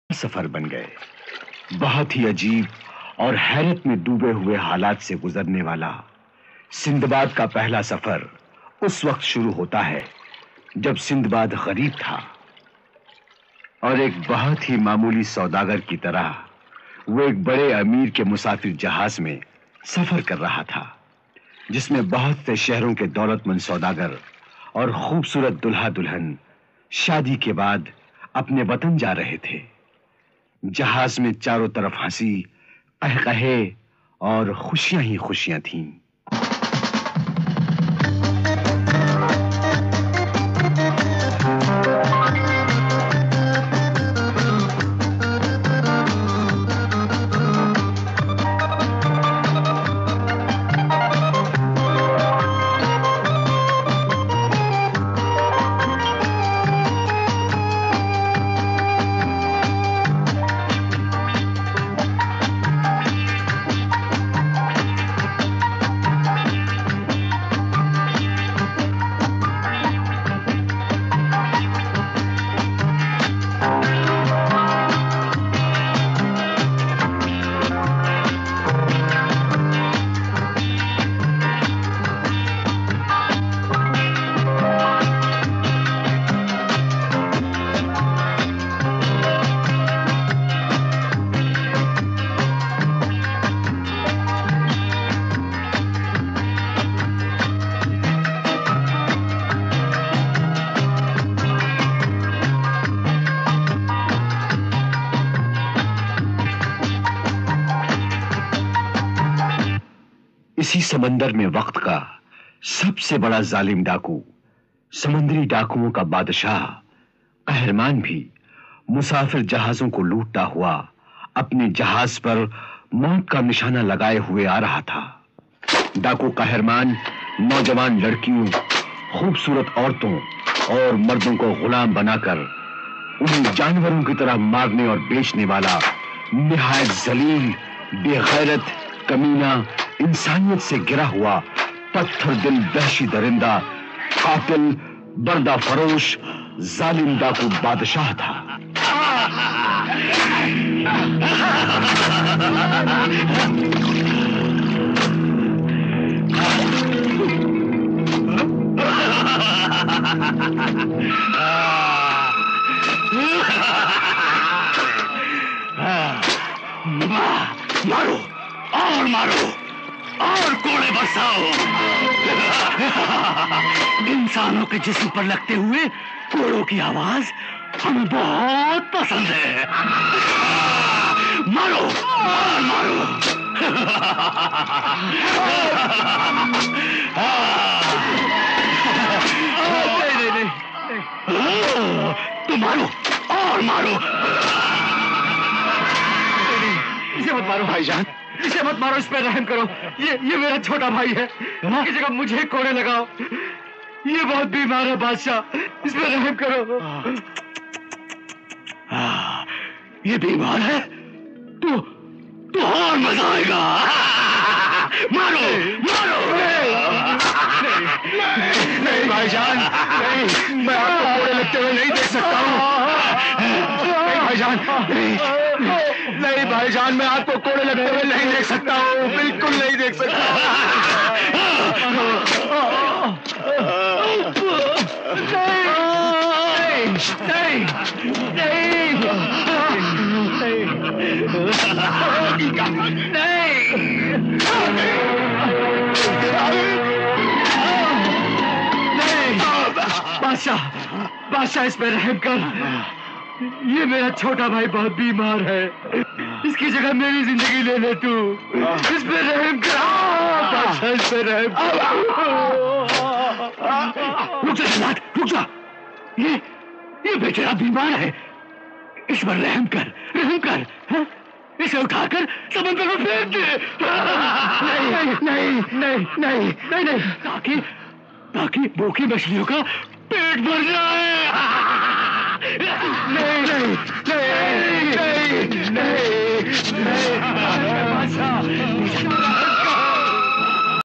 सफर बन गए। बहुत ही अजीब और हैरत में डूबे हुए हालात से गुजरने वाला सिंदबाद का पहला सफर उस वक्त शुरू होता है जब सिंदबाद गरीब था और एक बहुत ही मामूली सौदागर की तरह वो एक बड़े अमीर के मुसाफिर जहाज में सफर कर रहा था, जिसमें बहुत से शहरों के दौलतमंद सौदागर और खूबसूरत दुल्हा दुल्हन शादी के बाद अपने वतन जा रहे थे। जहाज में चारों तरफ हंसी, कहकहे और खुशियां ही खुशियां थीं। इसी समंदर में वक्त का सबसे बड़ा जालिम डाकू, समुद्री डाकुओं का बादशाह कहरमान भी मुसाफिर जहाजों को लूटता हुआ अपने जहाज पर मौत का निशाना लगाए हुए आ रहा था। डाकू कहरमान नौजवान लड़कियों, खूबसूरत औरतों और मर्दों को गुलाम बनाकर उन्हें जानवरों की तरह मारने और बेचने वाला निहायत जलील, बेगैरत, कमीना, इंसानियत से गिरा हुआ पत्थर दिल वहशी दरिंदा, कातिल, बर्दा फरोश, जालिम डाकू बादशाह था। मारो और मारो और कोड़े बरसाओ। इंसानों के जिस्म पर लगते हुए कोड़ों की आवाज हमें बहुत पसंद है। मारो और मारो। नहीं, तो मारो और मारो। इसे मत मारो भाईजान, इसे मत मारो, इस पर रहम करो। ये मेरा छोटा भाई है, इसकी जगह मुझे कोड़े लगाओ। ये बहुत बीमार है बादशाह, इस पर रहम करो। ये बीमार है तो और मजा आएगा। मारो मारो। नहीं भाईजान, नहीं, मैं आपको कोड़े लगते हुए नहीं देख सकता हूँ। नहीं भाईजान, नहीं भाईजान, मैं आपको कोड़े लगते हुए नहीं देख सकता हूँ, बिल्कुल नहीं देख सकता। बादशाह, इस पर रहम कर। ये मेरा छोटा भाई बहुत बीमार है, इसकी जगह मेरी जिंदगी ले ले तू। इस पर रहम कर बादशाह, इस पर रहम कर। रुक जा जल्लाद, रुक जा। ये बेचारा बीमार है, इस पर रहम कर, रहम कर। हा? इसे उठाकर समंदर में फेंक दे। नहीं नहीं नहीं नहीं नहीं नहीं, ताकि भूखी मछलियों का पेट भर जाए। नहीं नहीं नहीं नहीं नहीं,